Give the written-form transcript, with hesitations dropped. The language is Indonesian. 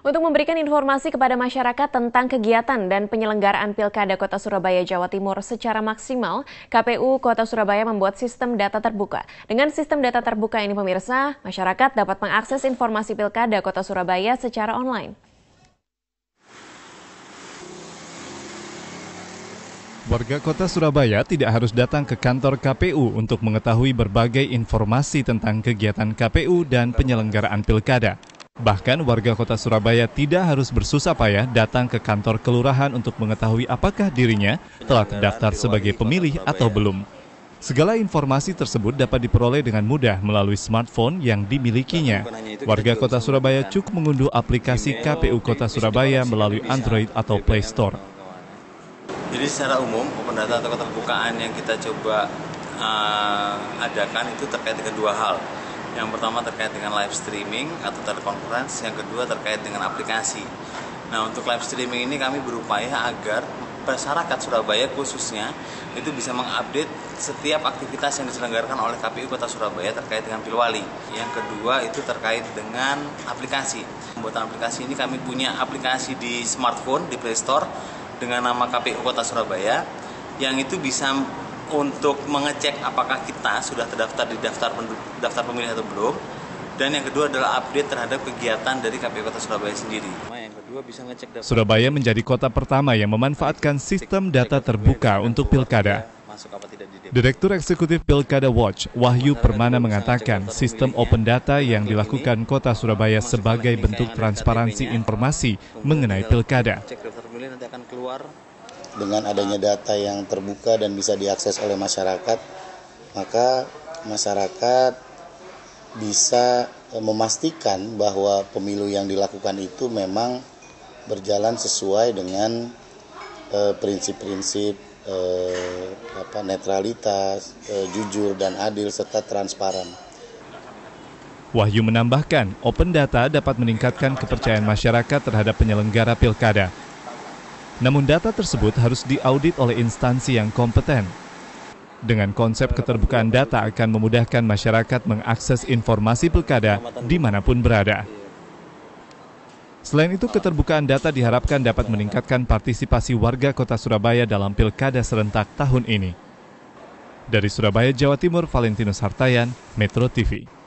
Untuk memberikan informasi kepada masyarakat tentang kegiatan dan penyelenggaraan Pilkada Kota Surabaya, Jawa Timur secara maksimal, KPU Kota Surabaya membuat sistem data terbuka. Dengan sistem data terbuka ini pemirsa, masyarakat dapat mengakses informasi Pilkada Kota Surabaya secara online. Warga Kota Surabaya tidak harus datang ke kantor KPU untuk mengetahui berbagai informasi tentang kegiatan KPU dan penyelenggaraan Pilkada. Bahkan warga Kota Surabaya tidak harus bersusah payah datang ke kantor kelurahan untuk mengetahui apakah dirinya telah terdaftar sebagai pemilih atau belum. Segala informasi tersebut dapat diperoleh dengan mudah melalui smartphone yang dimilikinya. Warga Kota Surabaya cukup mengunduh aplikasi KPU Kota Surabaya melalui Android atau Play Store. Jadi secara umum, open data atau keterbukaan yang kita coba adakan itu terkait dengan dua hal. Yang pertama terkait dengan live streaming atau telekonferensi, yang kedua terkait dengan aplikasi. Nah, untuk live streaming ini kami berupaya agar masyarakat Surabaya khususnya itu bisa mengupdate setiap aktivitas yang diselenggarakan oleh KPU Kota Surabaya terkait dengan Pilwali. Yang kedua itu terkait dengan aplikasi. Pembuatan aplikasi ini kami punya aplikasi di smartphone, di Play Store dengan nama KPU Kota Surabaya yang itu bisa untuk mengecek apakah kita sudah terdaftar di daftar pemilih atau belum, dan yang kedua adalah update terhadap kegiatan dari KPU Kota Surabaya sendiri. Yang kedua bisa ngecek Surabaya menjadi kota pertama yang memanfaatkan sistem data terbuka untuk Pilkada. Direktur Eksekutif Pilkada Watch, Wahyu Permana mengatakan sistem open data yang dilakukan Kota Surabaya sebagai bentuk transparansi informasi mengenai Pilkada. Dengan adanya data yang terbuka dan bisa diakses oleh masyarakat, maka masyarakat bisa memastikan bahwa pemilu yang dilakukan itu memang berjalan sesuai dengan prinsip-prinsip netralitas, jujur dan adil serta transparan. Wahyu menambahkan, open data dapat meningkatkan kepercayaan masyarakat terhadap penyelenggara Pilkada. Namun data tersebut harus diaudit oleh instansi yang kompeten. Dengan konsep keterbukaan data akan memudahkan masyarakat mengakses informasi Pilkada dimanapun berada. Selain itu, keterbukaan data diharapkan dapat meningkatkan partisipasi warga Kota Surabaya dalam Pilkada serentak tahun ini. Dari Surabaya, Jawa Timur, Valentinus Hartayan, Metro TV.